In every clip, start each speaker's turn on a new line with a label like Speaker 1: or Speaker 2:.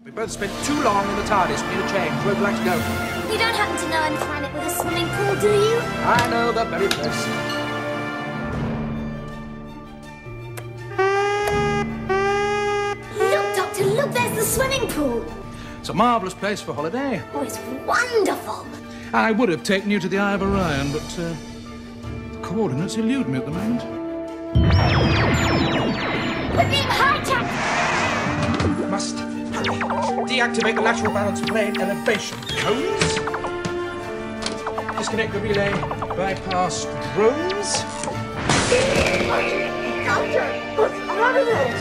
Speaker 1: We both spent too long in the TARDIS. We need a change. Where would you like to go?
Speaker 2: You don't happen to know any planet with a swimming pool, do you?
Speaker 1: I know the very place.
Speaker 2: Look, Doctor, look, there's the swimming pool.
Speaker 1: It's a marvellous place for holiday.
Speaker 2: Oh, it's wonderful.
Speaker 1: I would have taken you to the Eye of Orion, but the coordinates elude me at the moment.
Speaker 2: We're being hijacked.
Speaker 1: Must deactivate the lateral balance plane elevation codes. Disconnect the relay. Bypass drones.
Speaker 2: Doctor, what's out of this?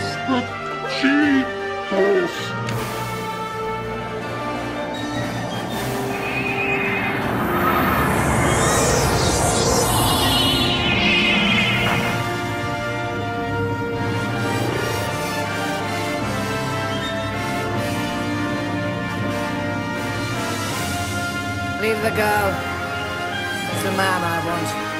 Speaker 3: Leave the girl. It's the man I want.